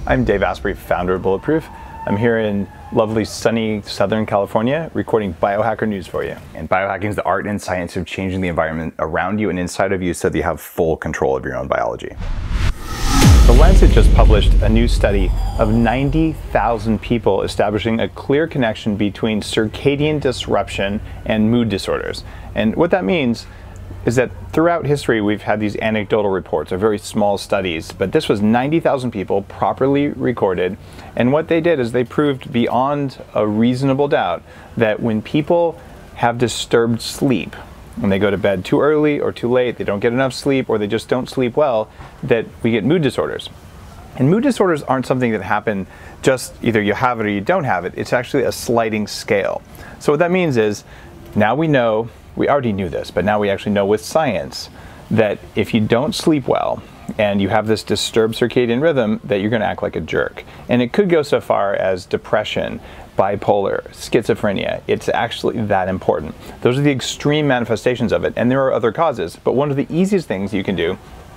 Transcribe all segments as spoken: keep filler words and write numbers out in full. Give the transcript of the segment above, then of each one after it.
I'm Dave Asprey, founder of Bulletproof. I'm here in lovely sunny Southern California recording Biohacker news for you. And biohacking is the art and science of changing the environment around you and inside of you so that you have full control of your own biology. The Lancet just published a new study of ninety thousand people establishing a clear connection between circadian disruption and mood disorders. And what that means is that throughout history we've had these anecdotal reports, or very small studies, but this was ninety thousand people properly recorded, and what they did is they proved beyond a reasonable doubt that when people have disturbed sleep, when they go to bed too early or too late, they don't get enough sleep, or they just don't sleep well, that we get mood disorders. And mood disorders aren't something that happen just either you have it or you don't have it. It's actually a sliding scale. So what that means is, now we know, we already knew this, but now we actually know with science that if you don't sleep well and you have this disturbed circadian rhythm, that you're going to act like a jerk. And it could go so far as depression, bipolar, schizophrenia. It's actually that important. Those are the extreme manifestations of it, and there are other causes, but one of the easiest things you can do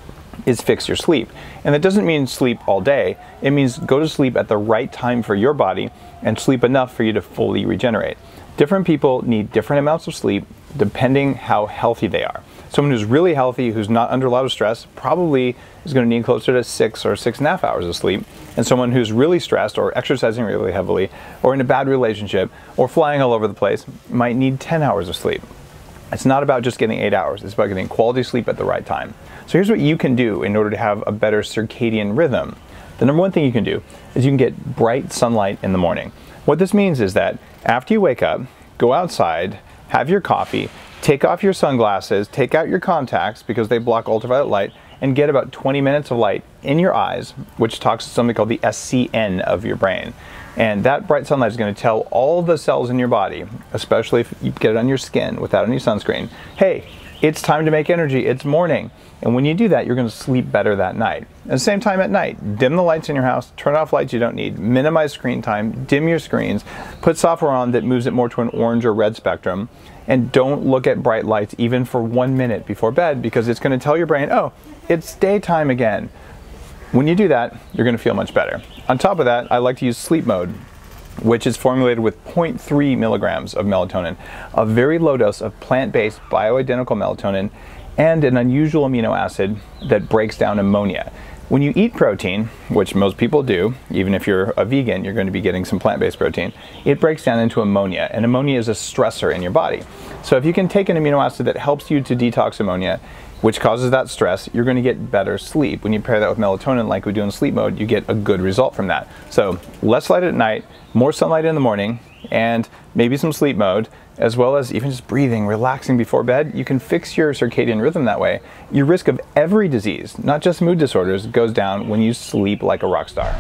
is fix your sleep. And that doesn't mean sleep all day. It means go to sleep at the right time for your body and sleep enough for you to fully regenerate. Different people need different amounts of sleep depending how healthy they are. Someone who's really healthy, who's not under a lot of stress, probably is going to need closer to six or six and a half hours of sleep. And someone who's really stressed or exercising really heavily or in a bad relationship or flying all over the place might need ten hours of sleep. It's not about just getting eight hours. It's about getting quality sleep at the right time. So here's what you can do in order to have a better circadian rhythm. The number one thing you can do is you can get bright sunlight in the morning. What this means is that after you wake up, go outside, have your coffee, take off your sunglasses, take out your contacts because they block ultraviolet light, and get about twenty minutes of light in your eyes, which talks to something called the S C N of your brain. And that bright sunlight is going to tell all the cells in your body, especially if you get it on your skin without any sunscreen, hey, it's time to make energy, it's morning. And when you do that, you're going to sleep better that night. At the same time at night, dim the lights in your house, turn off lights you don't need, minimize screen time, dim your screens, put software on that moves it more to an orange or red spectrum, and don't look at bright lights even for one minute before bed, because it's going to tell your brain, oh, it's daytime again. When you do that, you're going to feel much better. On top of that, I like to use sleep mode, which is formulated with zero point three milligrams of melatonin, a very low dose of plant-based bioidentical melatonin, and an unusual amino acid that breaks down ammonia. When you eat protein, which most people do, even if you're a vegan, you're going to be getting some plant-based protein, it breaks down into ammonia, and ammonia is a stressor in your body. So if you can take an amino acid that helps you to detox ammonia, which causes that stress, you're going to get better sleep. When you pair that with melatonin like we do in sleep mode, you get a good result from that. So less light at night, more sunlight in the morning, and maybe some sleep mode, as well as even just breathing, relaxing before bed. You can fix your circadian rhythm that way. Your risk of every disease, not just mood disorders, goes down when you sleep like a rock star.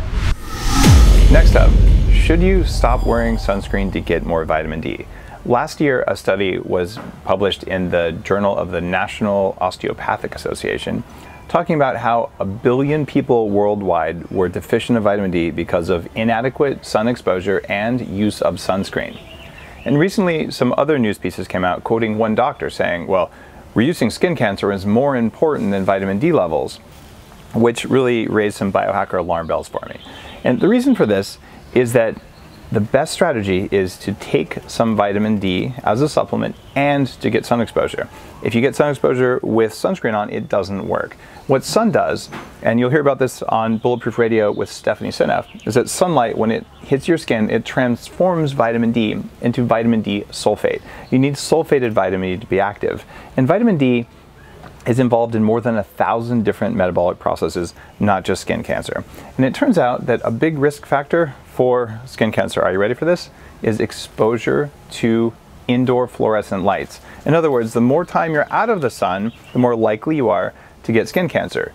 Next up, should you stop wearing sunscreen to get more vitamin D? Last year, a study was published in the Journal of the National Osteopathic Association talking about how a billion people worldwide were deficient of vitamin D because of inadequate sun exposure and use of sunscreen. And recently, some other news pieces came out quoting one doctor saying, well, reducing skin cancer is more important than vitamin D levels, which really raised some biohacker alarm bells for me. And the reason for this is that the best strategy is to take some vitamin D as a supplement and to get sun exposure. If you get sun exposure with sunscreen on, it doesn't work. What sun does, and you'll hear about this on Bulletproof Radio with Stephanie Seneff, is that sunlight, when it hits your skin, it transforms vitamin D into vitamin D sulfate. You need sulfated vitamin D to be active. And vitamin D is involved in more than a thousand different metabolic processes, not just skin cancer. And it turns out that a big risk factor for skin cancer, are you ready for this, is exposure to indoor fluorescent lights. In other words, the more time you're out of the sun, the more likely you are to get skin cancer,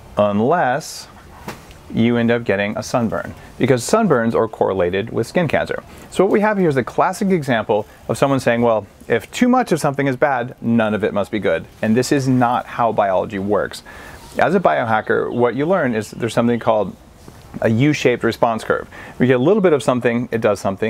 unless you end up getting a sunburn, because sunburns are correlated with skin cancer. So what we have here is a classic example of someone saying, well, if too much of something is bad, none of it must be good. And this is not how biology works. As a biohacker, what you learn is there's something called a U-shaped response curve. We get a little bit of something, it does something.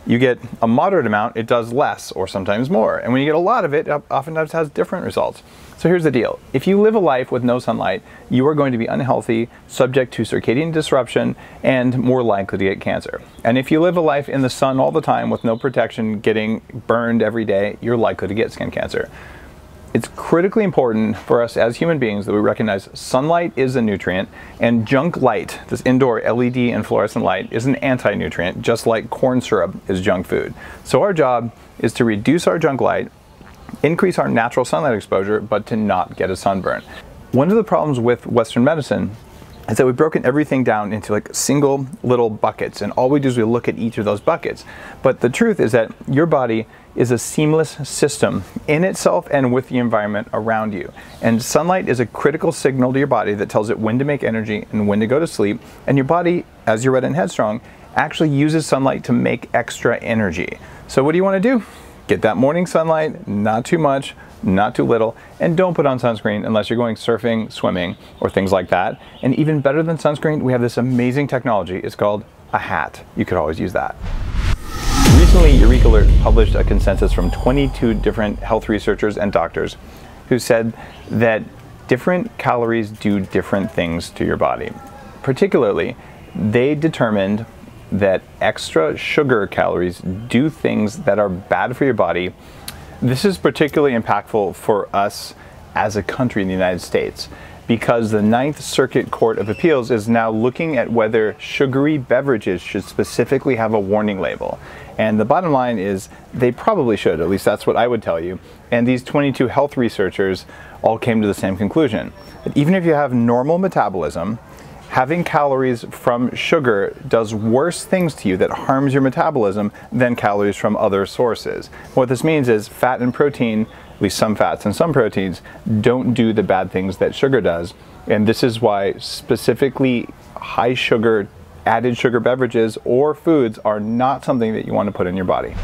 You get a moderate amount, it does less or sometimes more. And when you get a lot of it, it oftentimes has different results. So here's the deal. If you live a life with no sunlight, you are going to be unhealthy, subject to circadian disruption, and more likely to get cancer. And if you live a life in the sun all the time with no protection, getting burned every day, you're likely to get skin cancer. It's critically important for us as human beings that we recognize sunlight is a nutrient, and junk light, this indoor L E D and fluorescent light, is an anti-nutrient, just like corn syrup is junk food. So our job is to reduce our junk light, increase our natural sunlight exposure, but to not get a sunburn. One of the problems with Western medicine is that we've broken everything down into like single little buckets, and all we do is we look at each of those buckets. But the truth is that your body is a seamless system in itself and with the environment around you. And sunlight is a critical signal to your body that tells it when to make energy and when to go to sleep. And your body, as you're read in Headstrong, actually uses sunlight to make extra energy. So what do you want to do? Get that morning sunlight, not too much, not too little, and don't put on sunscreen unless you're going surfing, swimming, or things like that. And even better than sunscreen, we have this amazing technology. It's called a hat. You could always use that. Recently, Eureka Alert published a consensus from twenty-two different health researchers and doctors who said that different calories do different things to your body. Particularly, they determined that extra sugar calories do things that are bad for your body. This is particularly impactful for us as a country in the United States, because the Ninth Circuit Court of Appeals is now looking at whether sugary beverages should specifically have a warning label. And the bottom line is they probably should, at least that's what I would tell you. And these twenty-two health researchers all came to the same conclusion, that even if you have normal metabolism, having calories from sugar does worse things to you that harms your metabolism than calories from other sources. What this means is fat and protein, at least some fats and some proteins, don't do the bad things that sugar does. And this is why specifically high sugar, added sugar beverages or foods are not something that you want to put in your body.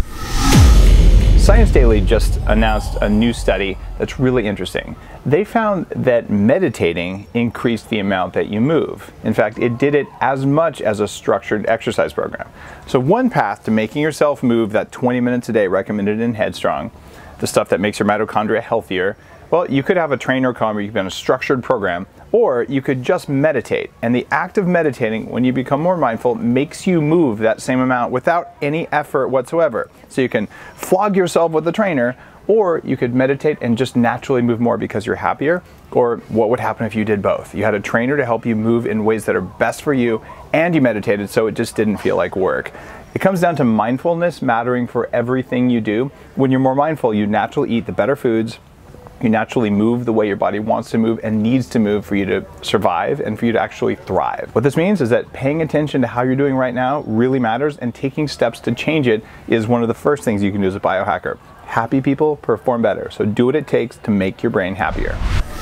Science Daily just announced a new study that's really interesting. They found that meditating increased the amount that you move. In fact, it did it as much as a structured exercise program. So one path to making yourself move that twenty minutes a day recommended in Headstrong, the stuff that makes your mitochondria healthier, well, you could have a trainer come, or you could be on a structured program, or you could just meditate. And the act of meditating, when you become more mindful, makes you move that same amount without any effort whatsoever. So you can flog yourself with the trainer, or you could meditate and just naturally move more because you're happier. Or what would happen if you did both? You had a trainer to help you move in ways that are best for you, and you meditated so it just didn't feel like work. It comes down to mindfulness mattering for everything you do. When you're more mindful, you naturally eat the better foods, you naturally move the way your body wants to move and needs to move for you to survive and for you to actually thrive. What this means is that paying attention to how you're doing right now really matters, and taking steps to change it is one of the first things you can do as a biohacker. Happy people perform better, so do what it takes to make your brain happier.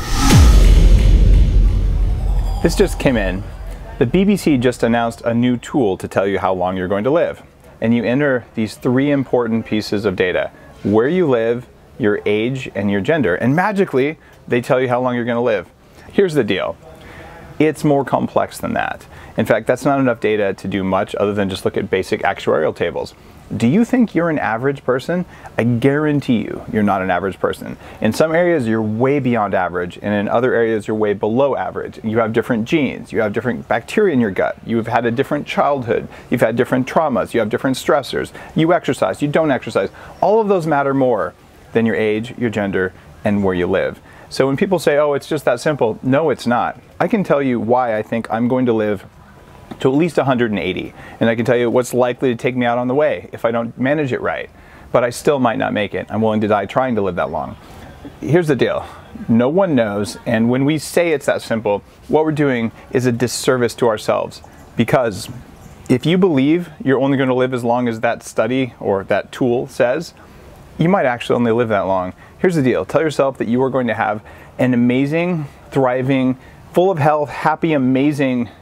This just came in. The B B C just announced a new tool to tell you how long you're going to live. And you enter these three important pieces of data: where you live, your age, and your gender, and magically they tell you how long you're going to live. Here's the deal. It's more complex than that. In fact, that's not enough data to do much other than just look at basic actuarial tables. Do you think you're an average person? I guarantee you, you're not an average person. In some areas, you're way beyond average, and in other areas, you're way below average. You have different genes, you have different bacteria in your gut, you've had a different childhood, you've had different traumas, you have different stressors, you exercise, you don't exercise. All of those matter more than your age, your gender, and where you live. So when people say, oh, it's just that simple, no, it's not. I can tell you why I think I'm going to live to at least one hundred eighty, and I can tell you what's likely to take me out on the way if I don't manage it right. But I still might not make it. I'm willing to die trying to live that long. Here's the deal. No one knows, and when we say it's that simple, what we're doing is a disservice to ourselves. Because if you believe you're only going to live as long as that study or that tool says, you might actually only live that long. Here's the deal. Tell yourself that you are going to have an amazing, thriving, full of health, happy, amazing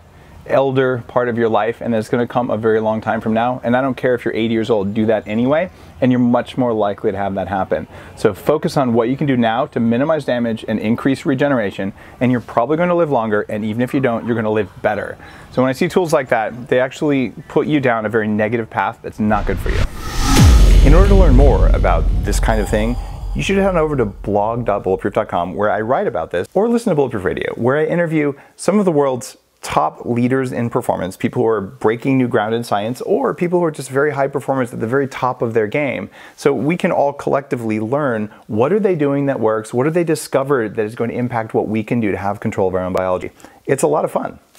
elder part of your life, and it's going to come a very long time from now. And I don't care if you're eighty years old, do that anyway, and you're much more likely to have that happen. So focus on what you can do now to minimize damage and increase regeneration, and you're probably going to live longer, and even if you don't, you're going to live better. So when I see tools like that, they actually put you down a very negative path that's not good for you. In order to learn more about this kind of thing, you should head on over to blog dot bulletproof dot com, where I write about this, or listen to Bulletproof Radio, where I interview some of the world's top leaders in performance, people who are breaking new ground in science, or people who are just very high performers at the very top of their game. So we can all collectively learn, what are they doing that works? What have they discovered that is going to impact what we can do to have control of our own biology? It's a lot of fun.